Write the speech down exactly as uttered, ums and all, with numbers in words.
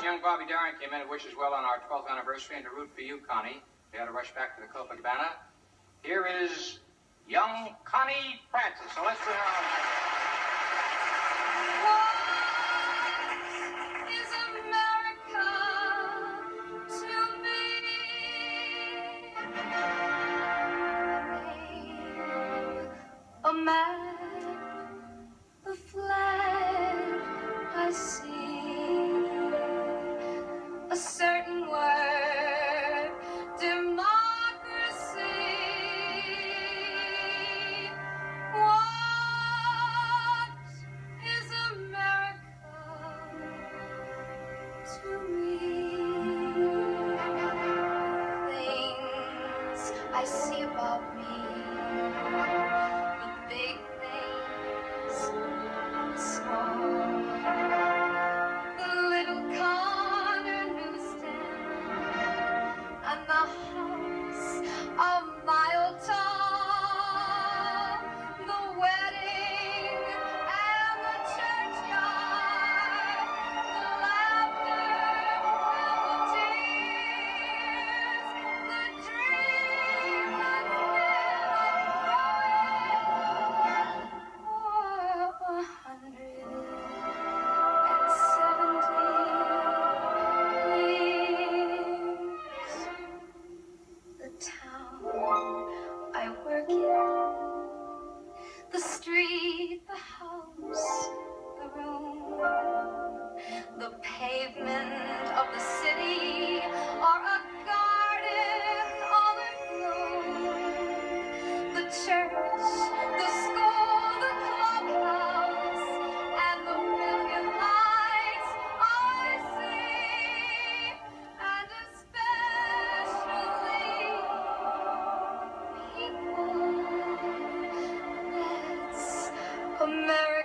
young Bobby Darin came in and wishes well on our twelfth anniversary and to root for you, Connie. We had to rush back to the Copacabana. Here is young Connie Francis. So let's bring her on. What is America to me? A map, the flag I see, a certain word, democracy. What is America to me? Things I see about me, the big things, small, the little corner newsstand, and the house a mile tall, the wedding and the churchyard, the laughter and the tears, the dream that's been for a hundred and seventy years. The town I work in, the street, the house, the room, the pavement of the city, or a garden all in bloom. The church, the school, the clubhouse, and the million lights I see, and especially people. That's America.